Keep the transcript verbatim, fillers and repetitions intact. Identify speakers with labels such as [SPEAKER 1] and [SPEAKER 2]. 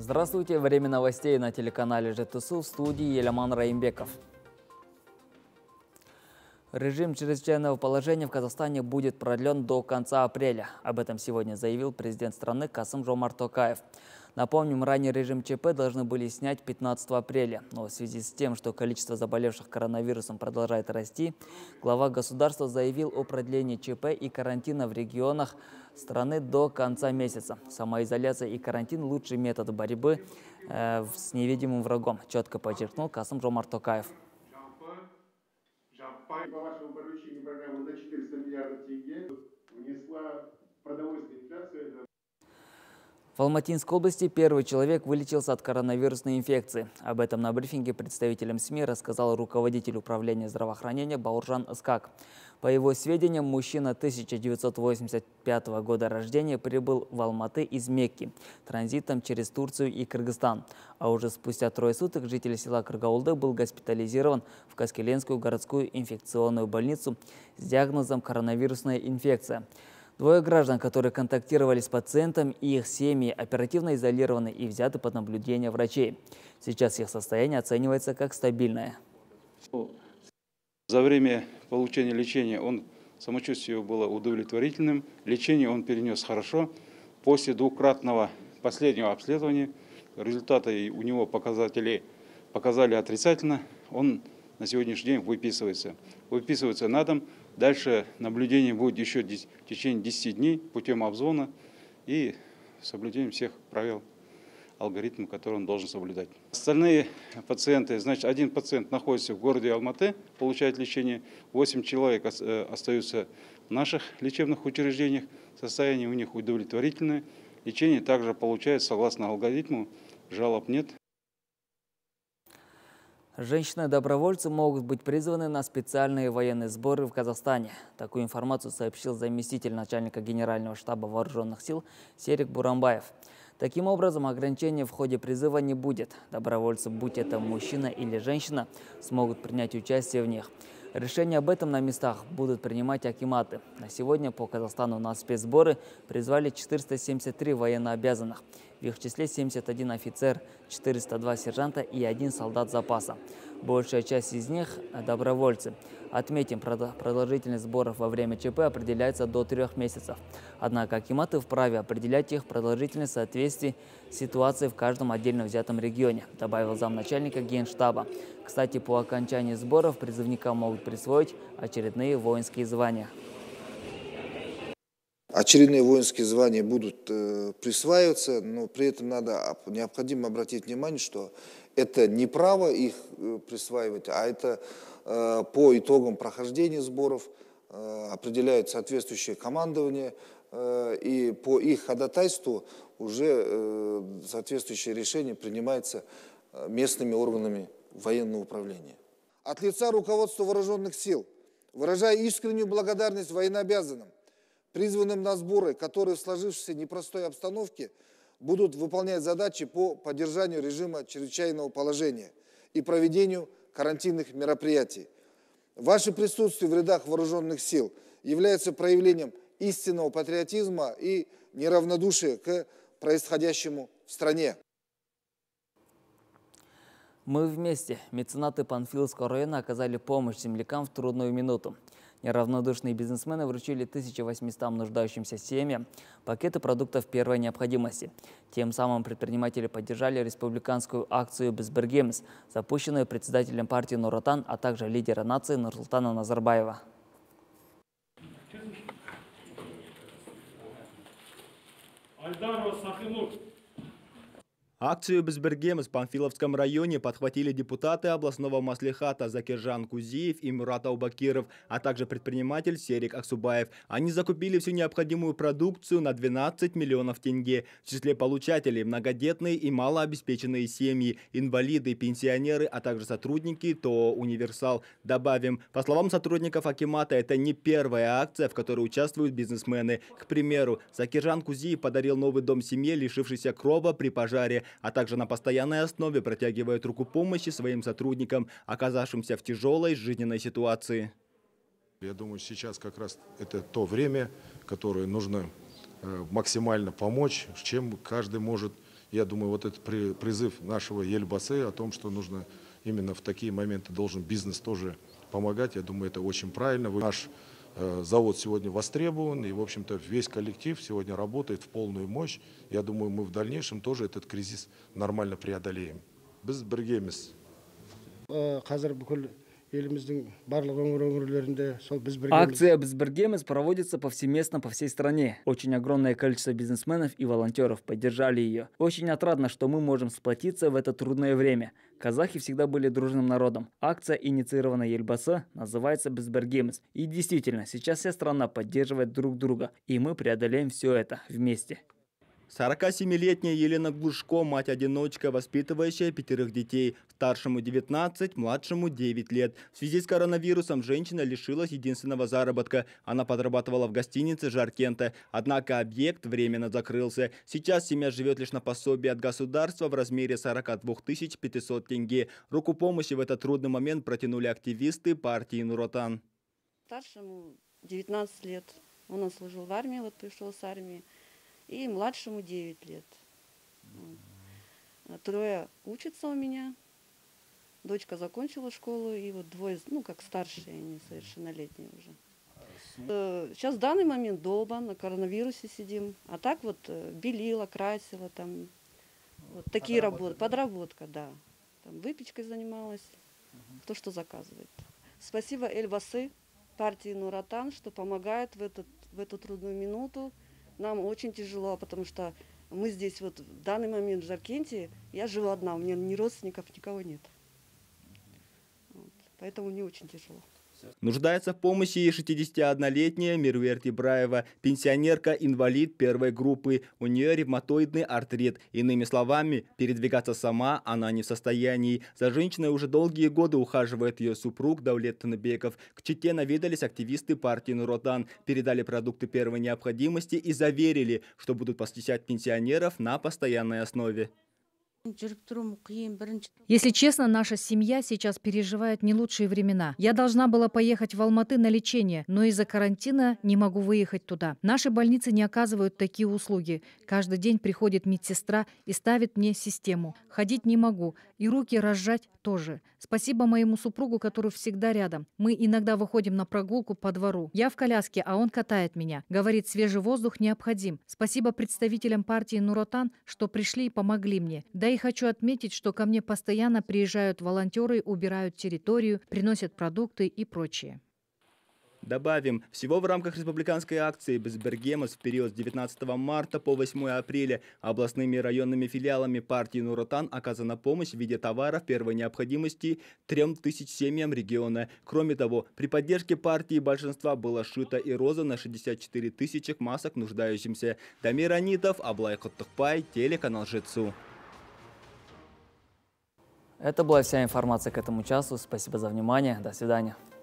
[SPEAKER 1] Здравствуйте, время новостей на телеканале ЖТСУ, в студии Еляман Раимбеков. Режим чрезвычайного положения в Казахстане будет продлен до конца апреля. Об этом сегодня заявил президент страны Касым-Жомарт Токаев. Напомним, ранее режим ЧП должны были снять пятнадцатого апреля. Но в связи с тем, что количество заболевших коронавирусом продолжает расти, глава государства заявил о продлении ЧП и карантина в регионах страны до конца месяца. Самоизоляция и карантин – лучший метод борьбы э, с невидимым врагом, четко подчеркнул Касым-Жомарт Токаев.
[SPEAKER 2] По вашему поручению программа на четыреста миллиардов тенге внесла продовольственная инфляция.
[SPEAKER 1] В Алматинской области первый человек вылечился от коронавирусной инфекции. Об этом на брифинге представителям СМИ рассказал руководитель управления здравоохранения Бауржан Искак. По его сведениям, мужчина тысяча девятьсот восемьдесят пятого года рождения прибыл в Алматы из Мекки транзитом через Турцию и Кыргызстан. А уже спустя трое суток житель села Кыргаулды был госпитализирован в Каскеленскую городскую инфекционную больницу с диагнозом коронавирусная инфекция. Двое граждан, которые контактировали с пациентом, и их семьи оперативно изолированы и взяты под наблюдение врачей. Сейчас их состояние оценивается как стабильное.
[SPEAKER 3] За время получения лечения он, самочувствие его было удовлетворительным. Лечение он перенес хорошо. После двукратного последнего обследования результаты у него показатели показали отрицательно. Он на сегодняшний день выписывается. Выписывается на дом. Дальше наблюдение будет еще в течение десяти дней путем обзвона и соблюдением всех правил, алгоритмов, которые он должен соблюдать. Остальные пациенты, значит, один пациент находится в городе Алматы, получает лечение, восемь человек остаются в наших лечебных учреждениях, состояние у них удовлетворительное. Лечение также получается согласно алгоритму, жалоб нет.
[SPEAKER 1] Женщины-добровольцы могут быть призваны на специальные военные сборы в Казахстане. Такую информацию сообщил заместитель начальника Генерального штаба вооруженных сил Серик Бурамбаев. Таким образом, ограничений в ходе призыва не будет. Добровольцы, будь это мужчина или женщина, смогут принять участие в них. Решение об этом на местах будут принимать акиматы. На сегодня по Казахстану на спецсборы призвали четыреста семьдесят три военнообязанных. В их числе семьдесят один офицер, четыреста два сержанта и один солдат запаса. Большая часть из них – добровольцы. Отметим, продолжительность сборов во время ЧП определяется до трех месяцев. Однако акиматы вправе определять их продолжительность в соответствии с ситуацией в каждом отдельно взятом регионе, добавил замначальника Генштаба. Кстати, по окончании сборов призывникам могут присвоить очередные воинские звания.
[SPEAKER 4] Очередные воинские звания будут э, присваиваться, но при этом надо, необходимо обратить внимание, что это не право их э, присваивать, а это э, по итогам прохождения сборов э, определяют соответствующее командование, э, и по их ходатайству уже э, соответствующее решение принимается местными органами военного управления. От лица руководства вооруженных сил выражаю искреннюю благодарность военнообязанным, призванным на сборы, которые в сложившейся непростой обстановке будут выполнять задачи по поддержанию режима чрезвычайного положения и проведению карантинных мероприятий. Ваше присутствие в рядах вооруженных сил является проявлением истинного патриотизма и неравнодушия к происходящему в стране.
[SPEAKER 1] Мы вместе. Меценаты Панфиловского района оказали помощь землякам в трудную минуту. Неравнодушные бизнесмены вручили тысяче восьмистам нуждающимся семьям пакеты продуктов первой необходимости. Тем самым предприниматели поддержали республиканскую акцию «Безбергемс», запущенную председателем партии Нур Отан, а также лидера нации Нурсултана Назарбаева.
[SPEAKER 5] Акцию «Безбергемс» в Панфиловском районе подхватили депутаты областного маслихата Закиржан Кузиев и Мурат Аубакиров, а также предприниматель Серик Аксубаев. Они закупили всю необходимую продукцию на двенадцать миллионов тенге. В числе получателей многодетные и малообеспеченные семьи, инвалиды, пенсионеры, а также сотрудники ТОО «Универсал». Добавим, по словам сотрудников акимата, это не первая акция, в которой участвуют бизнесмены. К примеру, Закиржан Кузиев подарил новый дом семье, лишившейся крова при пожаре, а также на постоянной основе протягивает руку помощи своим сотрудникам, оказавшимся в тяжелой жизненной ситуации.
[SPEAKER 6] Я думаю, сейчас как раз это то время, которое нужно максимально помочь, чем каждый может Я думаю, вот этот призыв нашего Елбасы о том, что нужно именно в такие моменты должен бизнес тоже помогать, я думаю, это очень правильно. Наш э, завод сегодня востребован, и, в общем-то, весь коллектив сегодня работает в полную мощь. Я думаю, мы в дальнейшем тоже этот кризис нормально преодолеем. Біз біргеміз.
[SPEAKER 1] Акция «Біз біргеміз» проводится повсеместно по всей стране. Очень огромное количество бизнесменов и волонтеров поддержали ее. Очень отрадно, что мы можем сплотиться в это трудное время. Казахи всегда были дружным народом. Акция, инициированная Елбасы, называется «Біз біргеміз». И действительно, сейчас вся страна поддерживает друг друга. И мы преодолеем все это вместе.
[SPEAKER 5] сорокасемилетняя Елена Глушко, мать-одиночка, воспитывающая пятерых детей. Старшему девятнадцать, младшему девять лет. В связи с коронавирусом женщина лишилась единственного заработка. Она подрабатывала в гостинице «Жаркента». Однако объект временно закрылся. Сейчас семья живет лишь на пособие от государства в размере сорока двух тысяч пятисот тенге. Руку помощи в этот трудный момент протянули активисты партии Нур Отан.
[SPEAKER 7] Старшему девятнадцать лет. Он отслужил в армии, вот пришел с армии. И младшему девять лет. Трое учатся у меня. Дочка закончила школу, и вот двое, ну, как старшие, они совершеннолетние уже. Сейчас в данный момент дома, на коронавирусе сидим. А так вот белила, красила, там, вот такие работы. Подработка, да. Там выпечкой занималась, кто что заказывает. Спасибо Елбасы, партии Нур Отан, что помогает в, этот, в эту трудную минуту. Нам очень тяжело, потому что мы здесь вот в данный момент в Жаркенте, я живу одна, у меня ни родственников, никого нет. Вот. Поэтому мне очень тяжело.
[SPEAKER 5] Нуждается в помощи и шестидесятиоднолетняя Мирверт Ибраева, пенсионерка-инвалид первой группы. У нее ревматоидный артрит. Иными словами, передвигаться сама она не в состоянии. За женщиной уже долгие годы ухаживает ее супруг Даулет Таныбеков. К Чите наведались активисты партии Нур Отан, передали продукты первой необходимости и заверили, что будут посещать пенсионеров на постоянной основе.
[SPEAKER 8] Если честно, наша семья сейчас переживает не лучшие времена. Я должна была поехать в Алматы на лечение, но из-за карантина не могу выехать туда. Наши больницы не оказывают такие услуги. Каждый день приходит медсестра и ставит мне систему. Ходить не могу, и руки разжать тоже. Спасибо моему супругу, который всегда рядом. Мы иногда выходим на прогулку по двору. Я в коляске, а он катает меня. Говорит, свежий воздух необходим. Спасибо представителям партии Нур Отан, что пришли и помогли мне. Да и хочу отметить, что ко мне постоянно приезжают волонтеры, убирают территорию, приносят продукты и прочее.
[SPEAKER 5] Добавим, всего в рамках республиканской акции «Біз біргеміз» в период с девятнадцатого марта по восьмое апреля областными и районными филиалами партии Нур Отан оказана помощь в виде товаров первой необходимости трем тысячам семьям региона. Кроме того, при поддержке партии большинства было сшито и роздано шестьдесят четыре тысячи масок нуждающимся. Дамир Анитов, Аблай Коттукпай, телеканал ЖЭЦУ.
[SPEAKER 1] Это была вся информация к этому часу. Спасибо за внимание. До свидания.